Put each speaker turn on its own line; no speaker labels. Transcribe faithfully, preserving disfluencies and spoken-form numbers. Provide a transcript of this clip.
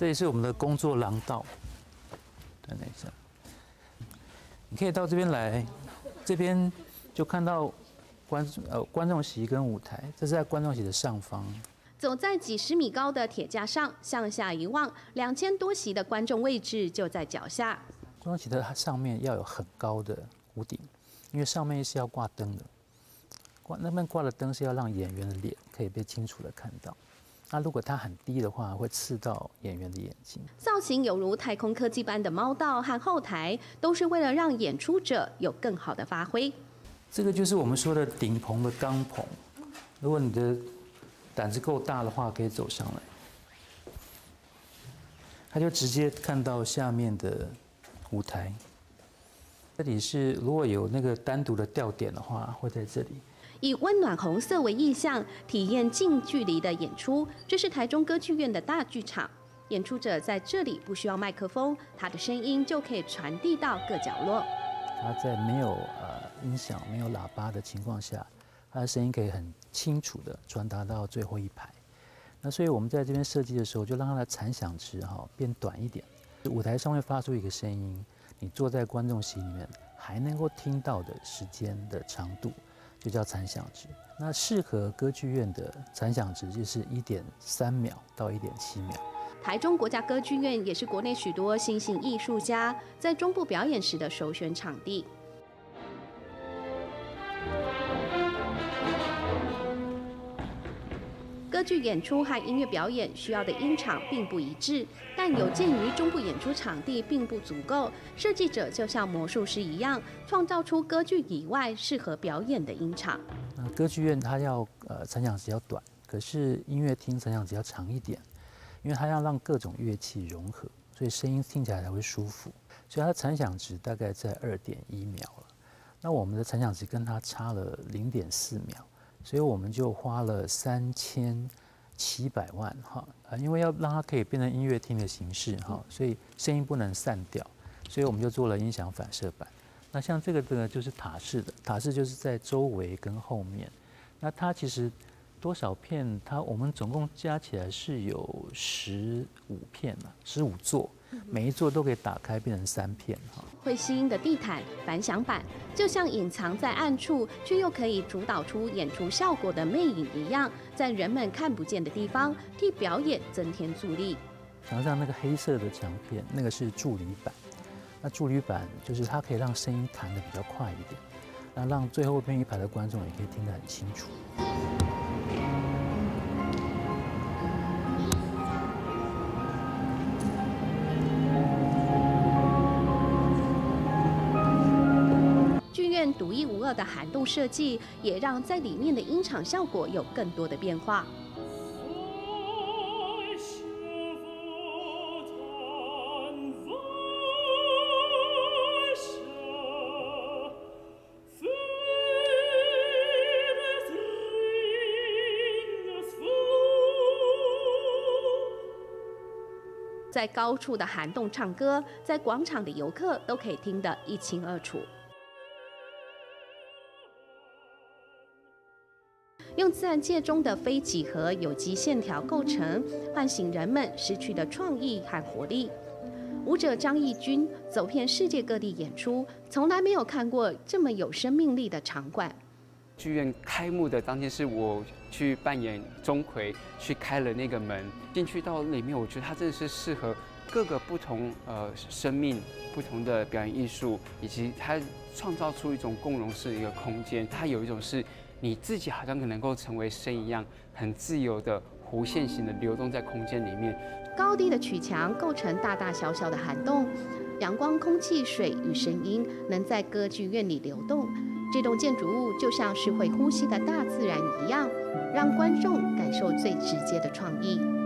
这里是我们的工作廊道，等一下，你可以到这边来，这边就看到观呃观众席跟舞台，这是在观众席的上方。
走在几十米高的铁架上，向下一望，两千多席的观众位置就在脚下。
观众席的上面要有很高的屋顶，因为上面是要挂灯的。挂那边挂的灯是要让演员的脸可以被清楚的看到。那如果它很低的话，会刺到演员的眼睛。
造型犹如太空科技般的猫道和后台，都是为了让演出者有更好的发挥。
这个就是我们说的顶棚的钢棚。如果你的胆子够大的话，可以走上来，他就直接看到下面的舞台。这里是如果有那个单独的吊点的话，会在这里。
以温暖红色为意象，体验近距离的演出。这是台中歌剧院的大剧场，演出者在这里不需要麦克风，他的声音就可以传递到各角落。
他在没有呃音响、没有喇叭的情况下，他的声音可以很清楚的传达到最后一排。那所以我们在这边设计的时候，就让它的残响值哈变短一点。舞台上会发出一个声音，你坐在观众席里面还能够听到的时间的长度，就叫残响值。那适合歌剧院的残响值就是一点三秒到一点七秒。
台中国家歌剧院也是国内许多新兴艺术家在中部表演时的首选场地。歌剧演出和音乐表演需要的音场并不一致，但有鉴于中部演出场地并不足够，设计者就像魔术师一样，创造出歌剧以外适合表演的音场。
那歌剧院它要呃残响值要短，可是音乐厅残响值要长一点，因为它要让各种乐器融合，所以声音听起来才会舒服。所以它的残响值大概在二点一秒了。那我们的残响值跟它差了零点四秒。所以我们就花了三千七百万哈，呃，因为要让它可以变成音乐厅的形式哈，所以声音不能散掉，所以我们就做了音响反射板。那像这个呢，就是塔式的，塔式就是在周围跟后面。那它其实多少片？它我们总共加起来是有十五片嘛，十五座，每一座都可以打开变成三片哈。
会吸音的地毯、反响板，就像隐藏在暗处却又可以主导出演出效果的魅影一样，在人们看不见的地方替表演增添助力。
墙上那个黑色的墙片，那个是助理板。那助理板就是它可以让声音弹得比较快一点，那让最后边一排的观众也可以听得很清楚。
独一无二的涵洞设计，也让在里面的音场效果有更多的变化。在高处的涵洞唱歌，在广场的游客都可以听得一清二楚。用自然界中的非几何有机线条构成，唤醒人们失去的创意和活力。舞者张义军走遍世界各地演出，从来没有看过这么有生命力的场馆。
剧院开幕的当天是我去扮演钟馗，去开了那个门，进去到里面，我觉得它真的是适合各个不同呃生命、不同的表演艺术，以及它创造出一种共融式的一个空间。它有一种是你自己好像能够成为神一样，很自由的弧线型的流动在空间里面。
高低的曲墙构成大大小小的涵洞，阳光、空气、水与声音能在歌剧院里流动。这栋建筑物就像是会呼吸的大自然一样，让观众感受最直接的创意。